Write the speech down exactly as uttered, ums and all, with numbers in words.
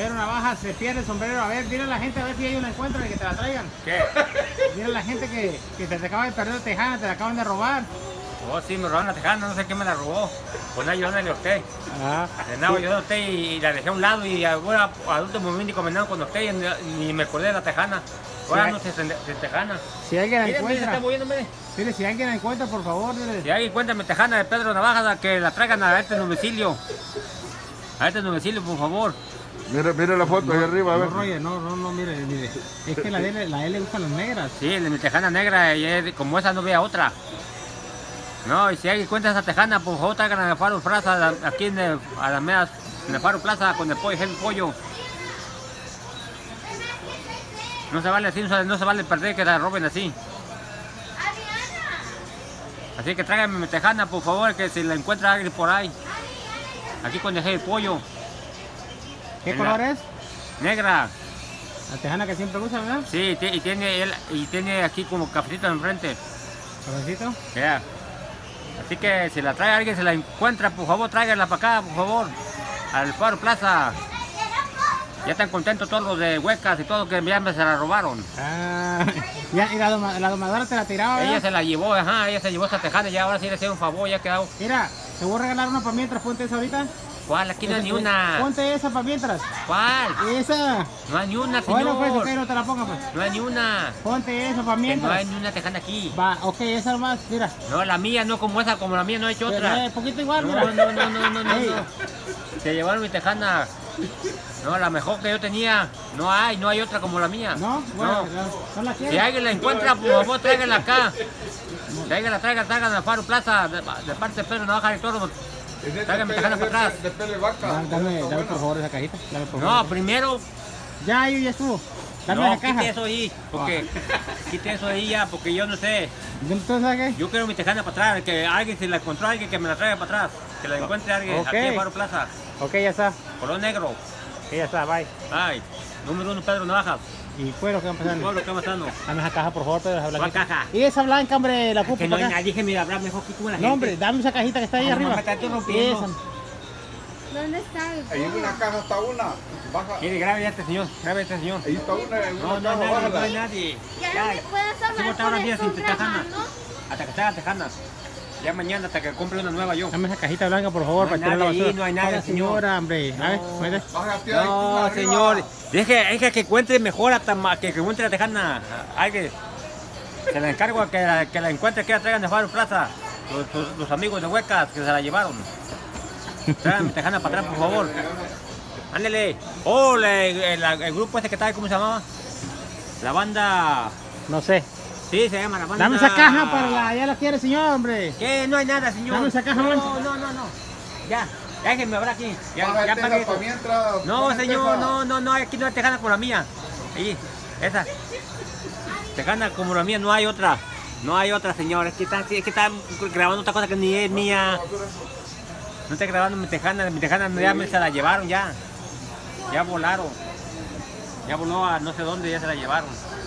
Pedro Navajas se pierde el sombrero. A ver, dile a la gente a ver si ellos la encuentran y que te la traigan. ¿Qué? Dile a la gente que, que te, te acaban de perder la tejana, te la acaban de robar. Oh, sí, me robaron la tejana, no sé quién me la robó. Pues nada, yo no le usted. Ah, No, sí. yo no usted y, y la dejé a un lado y ahora al último momento comentando con usted y ni me acordé de la tejana. Ahora Sí, no se, se, se tejana. Si alguien la Mire, mire, se está encuentra, moviendo, mire. dile si alguien la encuentra, por favor, dile. Si alguien encuentra mi tejana de Pedro Navajas, que la traigan a este domicilio. A este domicilio, por favor. Mire, mire la foto ahí arriba, a No, ver. Roger, no, no, no, mire, mire. Es que la de él, la de él le gustan las negras. Sí, de mi tejana negra, y es- como esa no vea otra. No, y si alguien encuentra esa tejana, por favor traigan a Faro Plaza, aquí en el, a la meas, en el Faro Plaza con el pollo, el pollo. No se vale así, no se, no se vale perder que la roben así. Así que tráiganme mi tejana, por favor, que si la encuentra alguien por ahí. Aquí con el pollo. ¿Qué En color la- es? Negra. La tejana que siempre usa, ¿verdad? Sí, ti- y tiene, él, y tiene aquí como cafecito enfrente. Cabecito. Ya. Así que si la trae alguien, se la encuentra, por favor, tráiganla para acá, por favor. Al Faro Plaza. Ya están contentos todos los de Huecas y todos que ya me se la robaron. Ah, ya, y la, doma- la domadora te la tiraba, ¿verdad? Ella se la llevó, ajá, ella se llevó esa tejana y ahora sí le hacía un favor, ya quedó. Mira, te voy a regalar una para mientras, ponte esa ahorita. ¿Cuál? Aquí no hay ni Esa- una. Ponte esa para mientras. ¿Cuál? Esa. No hay ni una, señor. Bueno, pues, ok, no te la pongas, pues. No hay ni una. Ponte esa para Que no mientras. hay ni una tejana aquí. Va, ok, esa nomás, mira. No, la mía no como esa, como la mía no he hecho otra. Eh, poquito igual, No, mira. no, no, no, no, no, Ey. no. Se llevaron mi tejana. No, la mejor que yo tenía. No hay, no hay otra como la mía. ¿No? Bueno, No. no, no la Si quieres. alguien la encuentra, por favor, tráiganla acá. Si alguien la traiga, traigan a Faro Plaza, de, de parte de Pedro Navajas y todo. Tráigame tejana para atrás. De pele vaca. Dame, dame, dame, por favor esa cajita. Dame, por No, favor. primero, Ya, ahí ya estuvo. Dame no, la caja. quite eso ahí, porque quite eso ahí ya, porque yo no sé. ¿Entonces sabes qué? Yo quiero mi tejana para atrás, que alguien, si la encontró alguien, que me la traiga para atrás. Que la encuentre alguien Ok. aquí en Faro Plaza. Ok, ya está. Color negro. Ok, ya está, bye. Ay, número uno, Pedro Navajas. Y fue lo que va a pasar. Pueblo, ¿qué pasando? Dame esa caja, por favor, Pedro, esa ¿Cuál blanquita. caja? Y esa blanca, hombre, la ocupo Que no hay para acá. nadie que me hablar mejor que tú la gente. No, hombre, dame esa cajita que está ahí No, arriba. mamá, está tú rompiendo. Esa. ¿Dónde está el Ahí en una caja está una. Baja. Quiere, grabe a este señor, grabe a este señor. Ahí está una, en No, una no hay caja, nadie, no hay bájala. nadie. Ya no me puedes así hablar voy a estar por unos días eso sin tejana. trabajando. Hasta que esté la tejana. Ya mañana hasta que compre una nueva yo. Dame esa cajita blanca, por favor, No hay para tirar la nadie ahí, basura. no hay nadie, Hola, señor. señora, hombre. A ver, muévete. Bájate ahí, tú No, arriba. señor. Deje, deje que encuentre mejor hasta ma- que, que encuentre la tejana. Hay que. Se la encargo a que la, que la encuentre, que la traigan de Faro Plaza. Los, los- los amigos de Huecas que se la llevaron. Traigan mi tejana para atrás, por favor. Ándele. Oh, le- el, el grupo ese que está ahí, ¿cómo se llamaba? La banda. No sé. Sí, se llama la banda. Dame esa caja para la... Ya la quiere, señor, hombre. ¿Qué? No hay nada, señor. Dame esa caja No, blanca. no, no, no. Ya. Déjenme hablar aquí. Ya, Bájate ya pagué para eso. mientras. No, ponete señor, esa. no, no, no, aquí no hay tejana como la mía. Ahí, esa. Tejana como la mía, no hay otra. No hay otra, señor. Es que está, es que está grabando otra cosa que ni es mía. No está grabando mi tejana, mi tejana ya me se la llevaron ya. Ya volaron. Ya voló a no sé dónde, ya se la llevaron.